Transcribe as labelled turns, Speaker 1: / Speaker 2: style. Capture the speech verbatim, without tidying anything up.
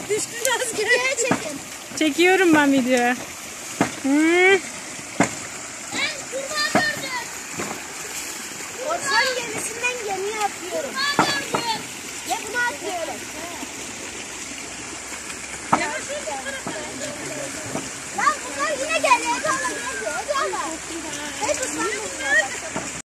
Speaker 1: Düştü asker.
Speaker 2: Videoya çekin.
Speaker 3: Çekiyorum ben video. Hmm.
Speaker 2: Ben kurbağa gördüm. Korsan gemisinden gemiye atlıyorum. Kurbağa gördüm. Ve bunu atlıyorum. Lan bunlar yine geliyor. Hadi Allah geliyor. Hadi Allah. Hep ıslandı.